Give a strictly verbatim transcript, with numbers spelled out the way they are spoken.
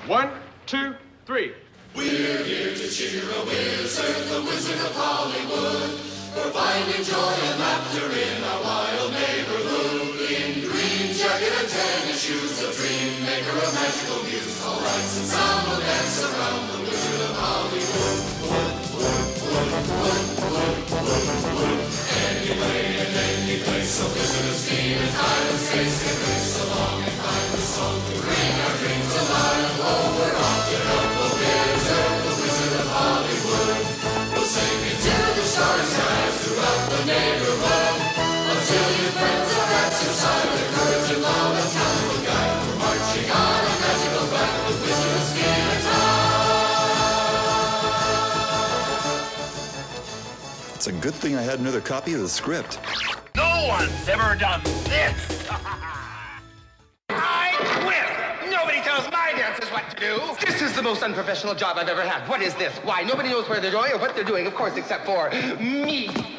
One, two, three. We're here to cheer a wizard, the Wizard of Hollywood. We're finding joy and laughter in our wild neighborhood. In green jacket and tennis shoes, a dream maker of magical muse. All lights and sound will dance around the Wizard of Hollywood. Any way and any place, so visitors need a time and space. Can race along and find the song to bring our dreams alive. Oh, we're off to help the wizard, the Wizard of Hollywood. We'll sing it to the stars skies throughout the neighborhood. Until your friends are at your side, their courage and love and talent will guide. We're marching on a magical ride, the wizards need a time. It's a good thing I had another copy of the script. No one's ever done this! I quit! Nobody tells my dancers what to do. This is the most unprofessional job I've ever had. What is this? Why, nobody knows where they're going or what they're doing, of course, except for me.